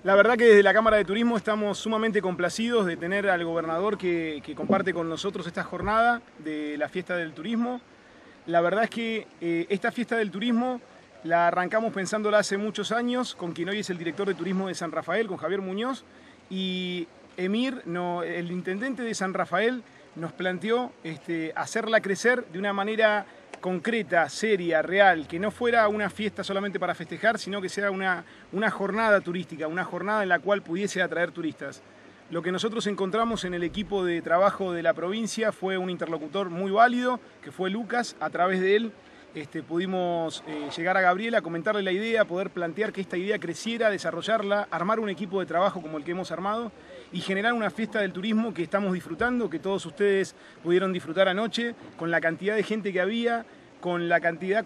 La verdad que desde la Cámara de Turismo estamos sumamente complacidos de tener al gobernador que comparte con nosotros esta jornada de la fiesta del turismo. La verdad es que esta fiesta del turismo la arrancamos pensándola hace muchos años con quien hoy es el director de turismo de San Rafael, con Javier Muñoz, y Emir, el intendente de San Rafael, nos planteó hacerla crecer de una manera concreta, seria, real, que no fuera una fiesta solamente para festejar, sino que sea una jornada turística, una jornada en la cual pudiese atraer turistas. Lo que nosotros encontramos en el equipo de trabajo de la provincia fue un interlocutor muy válido, que fue Lucas. A través de él pudimos llegar a Gabriela, comentarle la idea, poder plantear que esta idea creciera, desarrollarla, armar un equipo de trabajo como el que hemos armado y generar una fiesta del turismo que estamos disfrutando, que todos ustedes pudieron disfrutar anoche, con la cantidad de gente que había, con las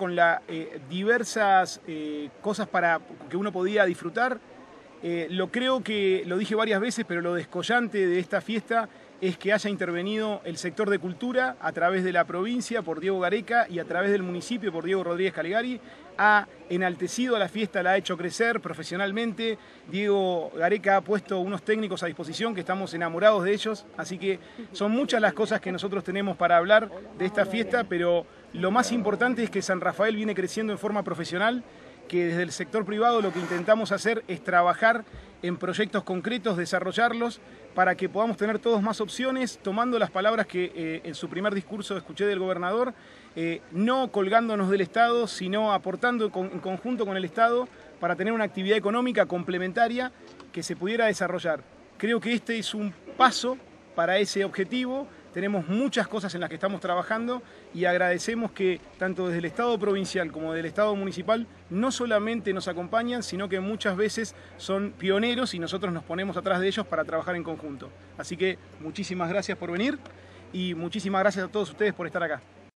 diversas cosas que uno podía disfrutar. Creo que lo dije varias veces, pero lo descollante de esta fiesta es que haya intervenido el sector de cultura a través de la provincia por Diego Gareca y a través del municipio por Diego Rodríguez Calegari. Ha enaltecido a la fiesta, la ha hecho crecer profesionalmente. Diego Gareca ha puesto unos técnicos a disposición que estamos enamorados de ellos, así que son muchas las cosas que nosotros tenemos para hablar de esta fiesta, pero lo más importante es que San Rafael viene creciendo en forma profesional, que desde el sector privado lo que intentamos hacer es trabajar en proyectos concretos, desarrollarlos, para que podamos tener todos más opciones, tomando las palabras que en su primer discurso escuché del gobernador, no colgándonos del Estado, sino aportando en conjunto con el Estado para tener una actividad económica complementaria que se pudiera desarrollar. Creo que este es un paso para ese objetivo. Tenemos muchas cosas en las que estamos trabajando y agradecemos que tanto desde el Estado provincial como del Estado municipal no solamente nos acompañan, sino que muchas veces son pioneros y nosotros nos ponemos atrás de ellos para trabajar en conjunto. Así que muchísimas gracias por venir y muchísimas gracias a todos ustedes por estar acá.